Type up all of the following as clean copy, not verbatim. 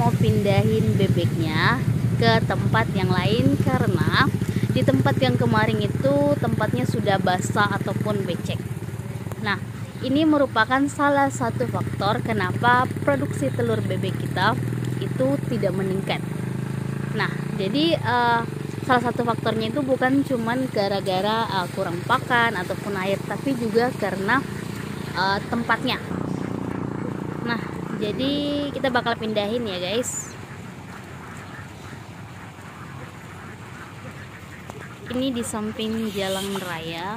mau pindahin bebeknya ke tempat yang lain karena di tempat yang kemarin itu tempatnya sudah basah ataupun becek. Nah, ini merupakan salah satu faktor kenapa produksi telur bebek kita itu tidak meningkat. Nah, jadi salah satu faktornya itu bukan cuman gara-gara kurang pakan ataupun air, tapi juga karena tempatnya. Nah, jadi kita bakal pindahin ya guys. Ini di samping jalan raya.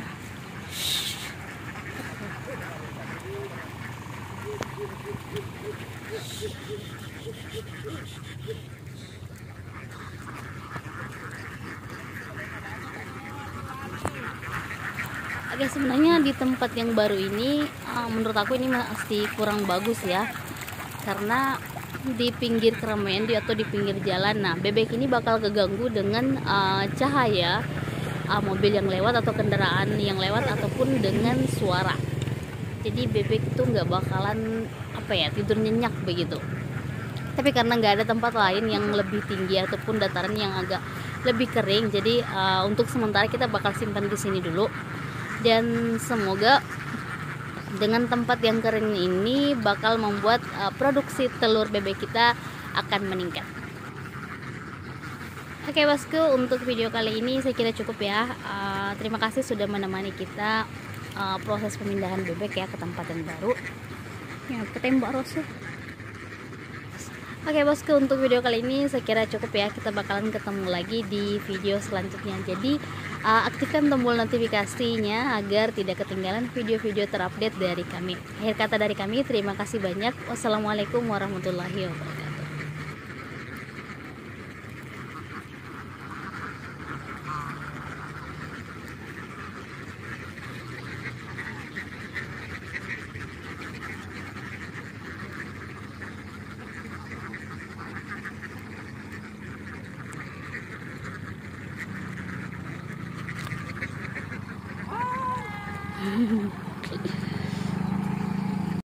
Oke, sebenarnya di tempat yang baru ini menurut aku ini masih kurang bagus ya, karena di pinggir keramaian atau di pinggir jalan. Nah, bebek ini bakal keganggu dengan cahaya mobil yang lewat atau kendaraan yang lewat ataupun dengan suara. Jadi bebek itu nggak bakalan tidur nyenyak begitu. Tapi karena nggak ada tempat lain yang lebih tinggi ataupun dataran yang agak lebih kering, jadi untuk sementara kita bakal simpan di sini dulu. Dan semoga dengan tempat yang kering ini bakal membuat produksi telur bebek kita akan meningkat. Oke bosku, untuk video kali ini saya kira cukup ya. Terima kasih sudah menemani kita proses pemindahan bebek ya ke tempat yang baru. Ya, ketembak Rosu. Oke bosku, untuk video kali ini saya kira cukup ya. Kita bakalan ketemu lagi di video selanjutnya. Jadi aktifkan tombol notifikasinya agar tidak ketinggalan video-video terupdate dari kami. Akhir kata dari kami, terima kasih banyak. Wassalamualaikum warahmatullahi wabarakatuh.